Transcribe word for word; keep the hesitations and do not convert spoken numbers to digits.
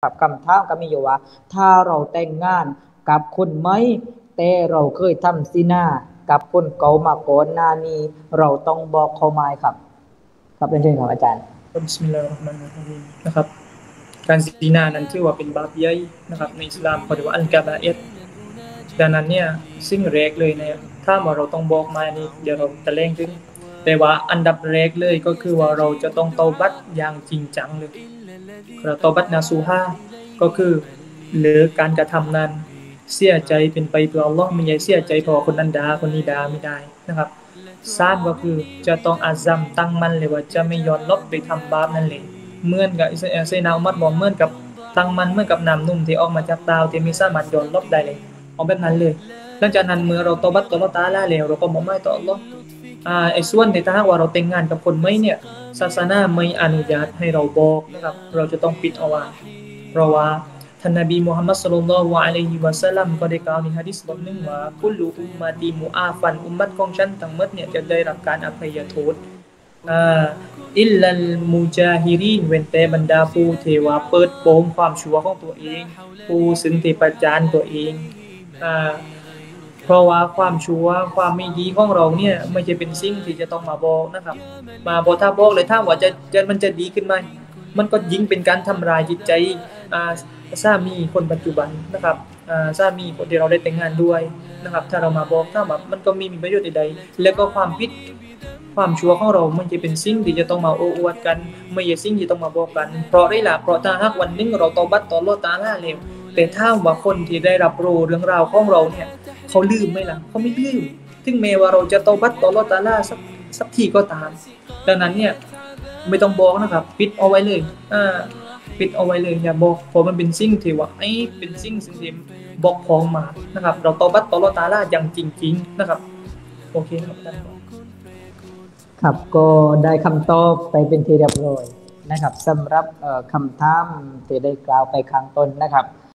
ครับคำถามก็มีอยู่ว่าถ้าเราแต่งงานกับคนไหมแต่เราเคยทำซินากับคนเก่ามาก่อนหน้านี้เราต้องบอกเขาไหมครับครับเรียนเชิญครับอาจารย์บิสมิลลาฮิรเราะห์มานิรเราะฮีมนะครับการซินานั้นถือว่าเป็นบาปใหญ่นะครับในอิสลามเขาเรียกว่าอัลกะบาอิรดังนั้นเนี่ยสิ่งแรกเลยเนี่ยถ้าว่าเราต้องบอกมานี่เดี๋ยวเราจะเล่งถึงแต่ว่าอันดับแรกเลยก็คือว่าเราจะต้องเตาบัตอย่างจริงจังเลยเราเตาบัตนาซูฮาก็คือหรือการกระทำนั้นเสียใจเป็นไปเพื่ออัลลอฮ์ไม่ใช่เสียใจเพราะคนนั้นด่าคนนี้ด่าไม่ได้นะครับสามก็คือจะต้องอาซัมตั้งมั่นเลยว่าจะไม่ย้อนลบไปทำบาปนั่นเลยเหมือนกับเซนาอุมัรบอกเหมือนกับตั้งมั่นเหมือนกับน้ำนุ่มที่ออกมาจากเตาที่ไม่สามารถย้อนลบได้เลยเอาแบบนั้นเลยหลังจากนั้นเมื่อเราตอบัตต่ออัลเลาะห์ตะอาลาแล้วเราก็มอบหมายต่ออัลเลาะห์อ่าไอ้ส่วนที่ถ้าหากว่าเราแต่งงานกับคนไม่เนี่ยศาสนาไม่อนุญาตให้เราบอกนะครับเราจะต้องปิดเอาไว้เพราะว่าท่านนบีมุฮัมมัดศ็อลลัลลอฮุอะลัยฮิวะซัลลัมก็ได้กล่าวในหะดีษบทหนึ่งว่ากุลลุอุมมะตีมุอาฟันอุมมัตของฉันทั้งหมดเนี่ยจะได้รับการอภัยโทษอ่าอิลลัลมุจาฮิรีนเว้นแต่บรรดาผู้ที่ว่าเปิดโปงความชั่วของตัวเองผู้ซึ่งที่ประจานตัวเองอ่า เพราะว่าความชั่วความไม่ดีของเราเนี่ยไม่ใช่เป็นสิ่งที่จะต้องมาบอกนะครับมาบอกถ้าบอกเลยถ้าว่าจะจะมันจะดีขึ้นไหมมันก็ยิ่งเป็นการทำลายจิตใจอ่าสามีคนปัจจุบันนะครับอ่าสามีคนที่เราได้แต่งงานด้วยนะครับถ้าเรามาบอกถ้าแบบมันก็ไม่มีประโยชน์ใดๆแล้วก็ความผิดความชั่วของเรามันจะเป็นสิ่งที่จะต้องมาโอ้อวดกันไม่ใช่สิ่งที่ต้องมาบอกกันเพราะได้ล่ะเพราะถ้าหากวันหนึงเราตอบัตต่ออัลเลาะห์ตะอาลาแล้วแต่ถ้าว่าคนที่ได้รับรู้เรื่องราวของเราเนี่ย เขาลืมไหมล่ะเขาไม่ลืมถึงแม้ว่าเราจะเตาบัตต่ออัลเลาะห์ตะอาลาสักสักทีก็ตามดังนั้นเนี่ยไม่ต้องบอกนะครับปิดเอาไว้เลยอ่าปิดเอาไว้เลยอย่าบอกเพราะมันเป็นสิ่งที่ว่าไอ้เป็นสิ่งสิ่งที่บอกพ้องมานะครับเราเตาบัตต่ออัลเลาะห์ตะอาลาอย่างจริงๆนะครับโอเคครับท่านครับก็ได้คำตอบไปเป็นที่เรียบร้อยนะครับสำหรับเอ่อคำถามที่ได้กล่าวไปข้างต้นนะครับ